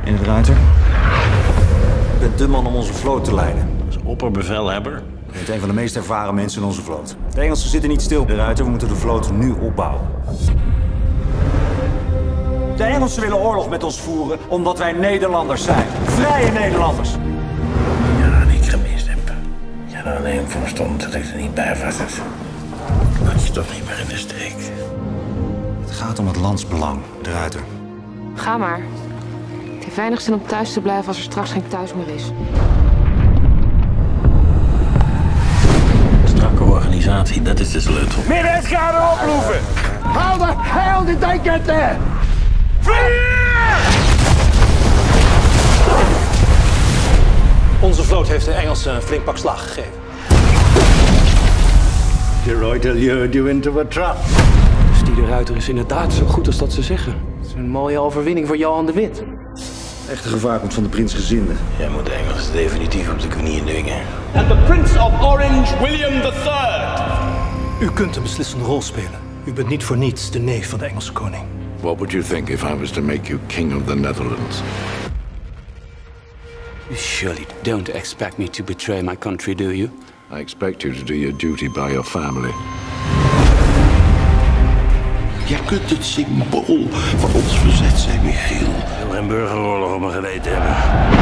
In het Ruiter. Je bent de man om onze vloot te leiden. Als opperbevelhebber. Je bent een van de meest ervaren mensen in onze vloot. De Engelsen zitten niet stil, de Ruiter. We moeten de vloot nu opbouwen. De Engelsen willen oorlog met ons voeren omdat wij Nederlanders zijn. Vrije Nederlanders. Ja, die ik gemist heb. Ja, er alleen voor stond dat ik er niet bij was. Dus laat je toch niet meer in de steek. Het gaat om het landsbelang, de Ruiter. Ga maar. Het heeft weinig zin om thuis te blijven als er straks geen thuis meer is. Strakke organisatie, dat is de sleutel. Middenschade oproepen! How the hell did they get there? Onze vloot heeft de Engelsen een flink pak slag gegeven. De Reuter lured you into a trap. Dus die de Ruiter is inderdaad zo goed als dat ze zeggen. Het is een mooie overwinning voor Johan de Wit. Echte gevaar komt van de prinsgezinde. Jij moet de Engelsen definitief op de knieën dwingen. And the Prince of Orange, William III. U kunt een beslissende rol spelen. U bent niet voor niets de neef van de Engelse koning. What would you think if I was to make you king of the Netherlands? You surely don't expect me to betray my country, do you? I expect you to do your duty by your family. Jij kunt het symbool van ons verzet zijn, Michiel. Ik wil geen burgeroorlog op mijn geweten hebben.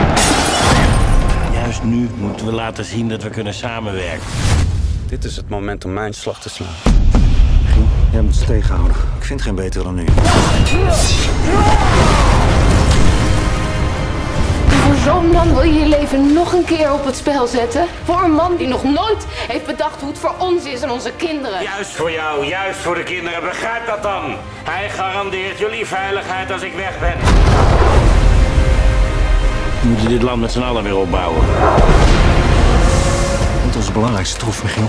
Juist nu moeten we laten zien dat we kunnen samenwerken. Dit is het moment om mijn slag te slaan. Jij moet ze tegenhouden. Ik vind geen betere dan nu. Voor zo'n man wil je je leven nog een keer op het spel zetten? Voor een man die nog nooit heeft bedacht hoe het voor ons is en onze kinderen. Juist voor jou, juist voor de kinderen. Begrijp dat dan. Hij garandeert jullie veiligheid als ik weg ben. We moeten dit land met z'n allen weer opbouwen. Dat is onze belangrijkste troef, Michiel.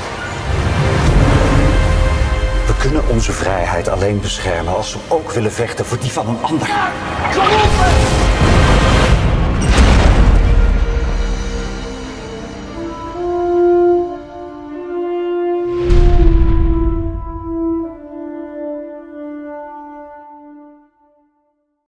We kunnen onze vrijheid alleen beschermen als we ook willen vechten voor die van een ander. Kom op!